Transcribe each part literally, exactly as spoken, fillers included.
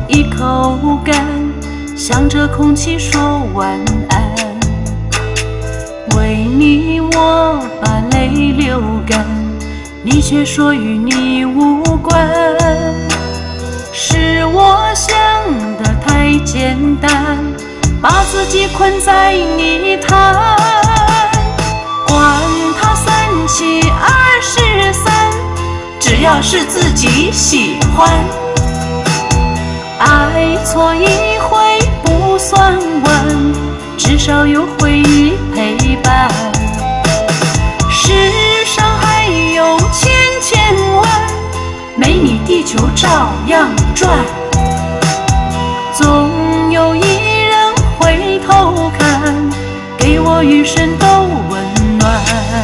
一口干，向着空气说晚安。为你我把泪流干，你却说与你无关。是我想的太简单，把自己困在泥潭。管他三七二十三，只要是自己喜欢。爱错一回不算晚，至少有回忆陪伴。世上还有千千万，没你地球照样转。总有一人回头看，给我余生都温暖。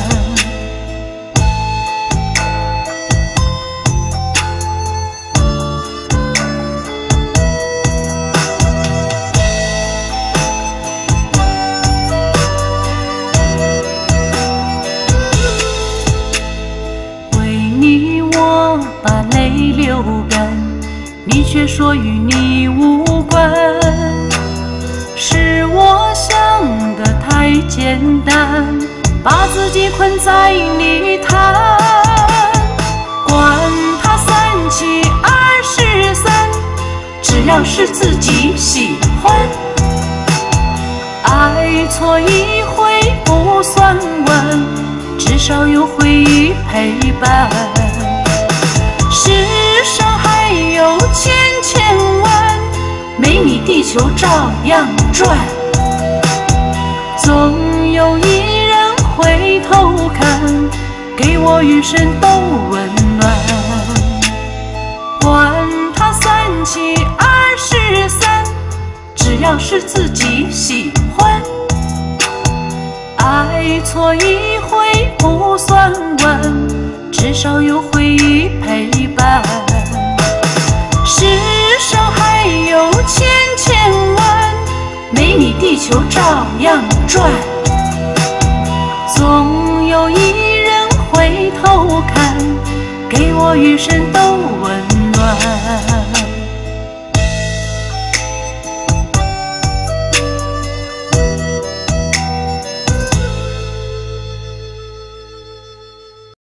把泪流干，你却说与你无关。是我想的太简单，把自己困在泥潭。管他三七二十三，只要是自己喜欢。爱错一回不算晚，至少有回忆陪伴。世上还有千千万，没你地球照样转。总有一人回头看，给我余生都温暖。管他三七二十三，只要是自己喜欢。爱错一回不算晚，至少有回忆陪伴。世上还有千千万，没你地球照样转。总有一人回头看，给我余生都温暖。